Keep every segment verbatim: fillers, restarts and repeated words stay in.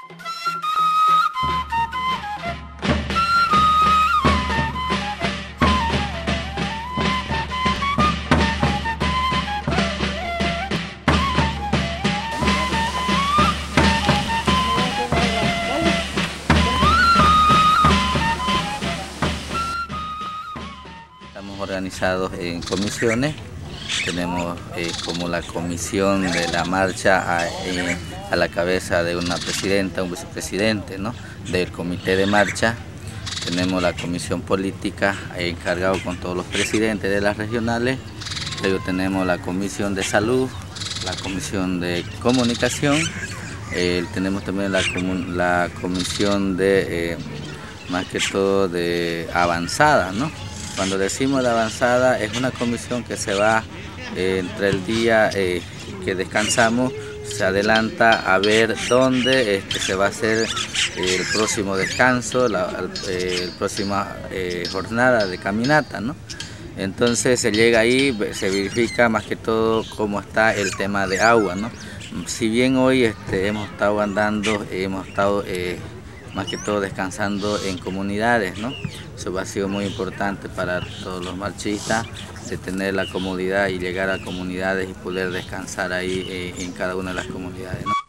Estamos organizados en comisiones, tenemos eh, como la comisión de la marcha a, eh, a la cabeza de una presidenta, un vicepresidente, ¿no?, del comité de marcha. Tenemos la comisión política eh, encargado con todos los presidentes de las regionales. Luego tenemos la comisión de salud, la comisión de comunicación, eh, tenemos también la, la comisión de, eh, más que todo, de avanzada, ¿no? Cuando decimos de avanzada, es una comisión que se va eh, entre el día eh, que descansamos, se adelanta a ver dónde este, se va a hacer eh, el próximo descanso, la eh, el próxima eh, jornada de caminata, ¿no? Entonces se llega ahí, se verifica más que todo cómo está el tema de agua, ¿no? Si bien hoy este, hemos estado andando, hemos estado eh, más que todo descansando en comunidades, ¿no? Eso ha sido muy importante para todos los marchistas, de tener la comodidad y llegar a comunidades y poder descansar ahí eh, en cada una de las comunidades, ¿no?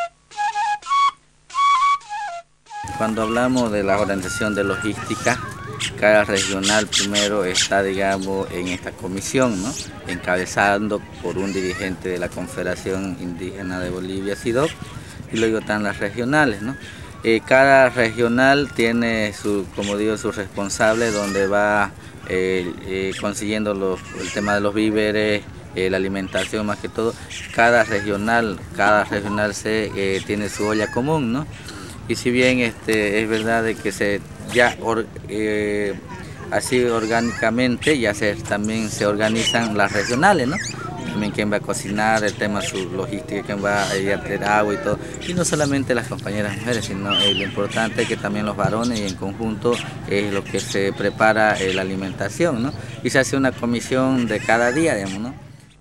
Cuando hablamos de la organización de logística, cada regional primero está, digamos, en esta comisión, ¿no?, encabezando por un dirigente de la Confederación Indígena de Bolivia, S I D O B, y luego están las regionales, ¿no? Eh, cada regional tiene su, como digo, su responsable, donde va eh, eh, consiguiendo los, el tema de los víveres, eh, la alimentación más que todo. Cada regional, cada regional se, eh, tiene su olla común, ¿no? Y si bien este, es verdad de que se ya or, eh, así orgánicamente ya se, también se organizan las regionales, ¿no? También quién va a cocinar, el tema de su logística, quién va a ir a traer agua y todo. Y no solamente las compañeras mujeres, sino eh, lo importante es que también los varones, y en conjunto es lo que se prepara eh, la alimentación, ¿no? Y se hace una comisión de cada día, digamos, ¿no?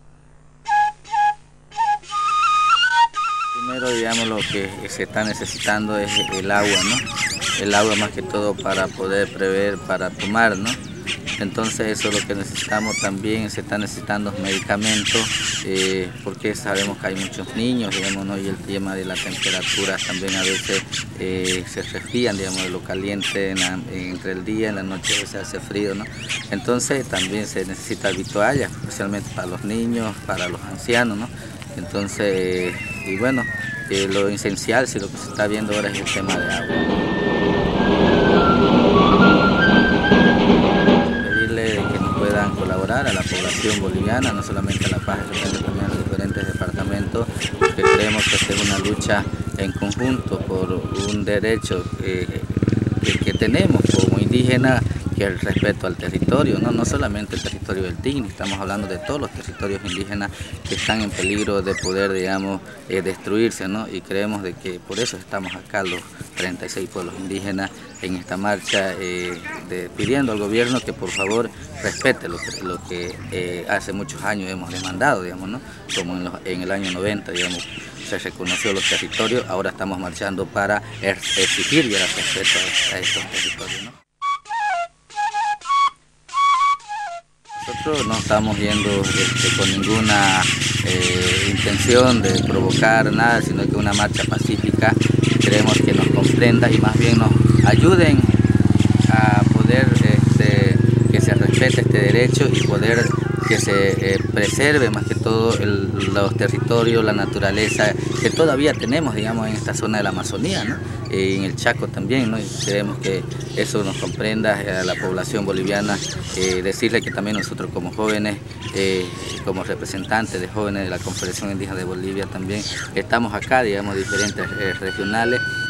Primero, digamos, lo que se está necesitando es el agua, ¿no? El agua más que todo para poder prever, para tomar, ¿no? Entonces eso es lo que necesitamos también. Se están necesitando medicamentos, eh, porque sabemos que hay muchos niños, digamos, ¿no? Y el tema de la temperatura también a veces eh, se resfrían, digamos, de lo caliente en la, entre el día, en la noche se hace frío, ¿no? Entonces también se necesita toallas, especialmente para los niños, para los ancianos, ¿no? Entonces, eh, y bueno, eh, lo esencial, si lo que se está viendo ahora es el tema de agua. Colaborar a la población boliviana, no solamente a La Paz, sino también a los diferentes departamentos, porque creemos que es una lucha en conjunto por un derecho eh, que, que tenemos como indígenas, que es el respeto al territorio, ¿no? No solamente el territorio del Tigre, estamos hablando de todos los territorios indígenas que están en peligro de poder, digamos, eh, destruirse, ¿no? Y creemos de que por eso estamos acá los treinta y seis pueblos indígenas en esta marcha, eh, de, pidiendo al gobierno que por favor respete lo que, lo que eh, hace muchos años hemos demandado, digamos, ¿no? Como en, los, en el año noventa, digamos, se reconoció los territorios, ahora estamos marchando para exigir ya el respeto a, a estos territorios, ¿no? Nosotros no estamos yendo este, con ninguna eh, intención de provocar nada, sino que una marcha pacífica. Queremos que nos comprenda y más bien nos ayuden a poder este, que se respete este derecho y poder que se eh, preserve más que todo el, los territorios, la naturaleza que todavía tenemos, digamos, en esta zona de la Amazonía, ¿no? Eh, en el Chaco también, ¿no? Y queremos que eso nos comprenda a la población boliviana, eh, decirle que también nosotros como jóvenes, eh, como representantes de jóvenes de la Confederación Indígena de Bolivia también, estamos acá, digamos, diferentes eh, regionales,